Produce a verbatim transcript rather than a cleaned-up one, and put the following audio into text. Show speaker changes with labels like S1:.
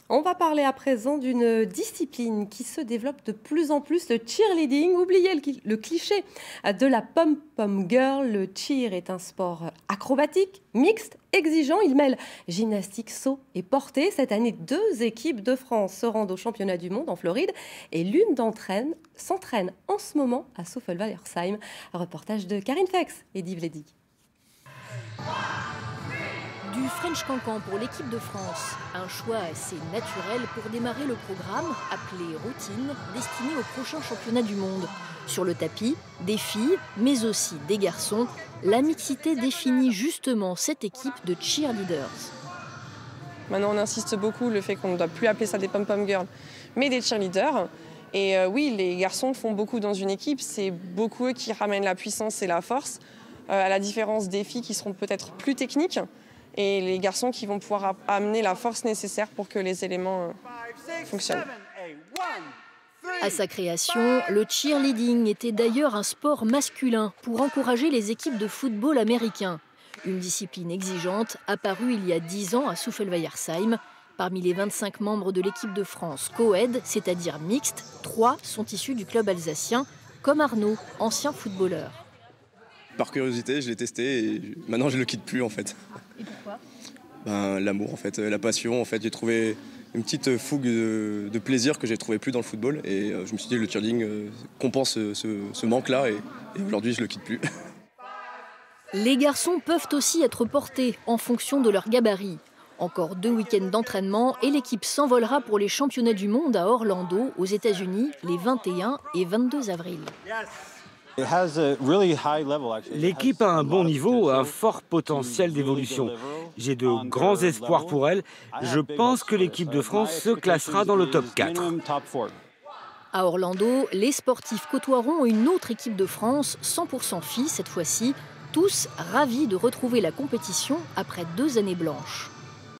S1: On va parler à présent d'une discipline qui se développe de plus en plus, le cheerleading. Oubliez le, le cliché de la pom-pom girl. Le cheer est un sport acrobatique, mixte, exigeant. Il mêle gymnastique, saut et portée. Cette année, deux équipes de France se rendent au championnat du monde en Floride et l'une d'entre elles s'entraîne en ce moment à Soffelwaldersheim. Un reportage de Karine Fex et Div Ledig.
S2: Du French Cancan pour l'équipe de France, un choix assez naturel pour démarrer le programme appelé Routine, destiné au prochain championnat du monde. Sur le tapis, des filles, mais aussi des garçons, la mixité définit justement cette équipe de cheerleaders.
S3: Maintenant, on insiste beaucoup le fait qu'on ne doit plus appeler ça des pom-pom girls, mais des cheerleaders. Et euh, oui, les garçons font beaucoup dans une équipe, c'est beaucoup eux qui ramènent la puissance et la force, euh, à la différence des filles qui seront peut-être plus techniques. Et les garçons qui vont pouvoir amener la force nécessaire pour que les éléments euh, fonctionnent.
S2: À sa création, le cheerleading était d'ailleurs un sport masculin pour encourager les équipes de football américain. Une discipline exigeante apparue il y a dix ans à Soffelwaldersheim. Parmi les vingt-cinq membres de l'équipe de France co-ed, c'est-à-dire mixte, trois sont issus du club alsacien, comme Arnaud, ancien footballeur.
S4: Par curiosité, je l'ai testé et maintenant je ne le quitte plus en fait.
S2: Et pourquoi ?
S4: Ben, l'amour en fait, la passion en fait. J'ai trouvé une petite fougue de, de plaisir que j'ai trouvé plus dans le football et euh, je me suis dit que le cheerleading euh, compense ce, ce, ce manque-là et, et aujourd'hui je le quitte plus.
S2: Les garçons peuvent aussi être portés en fonction de leur gabarit. Encore deux week-ends d'entraînement et l'équipe s'envolera pour les championnats du monde à Orlando, aux États-Unis, les vingt et un et vingt-deux avril.
S5: L'équipe a un bon niveau, un fort potentiel d'évolution. J'ai de grands espoirs pour elle. Je pense que l'équipe de France se classera dans le top quatre.
S2: À Orlando, les sportifs côtoieront une autre équipe de France, cent pour cent filles cette fois-ci, tous ravis de retrouver la compétition après deux années blanches.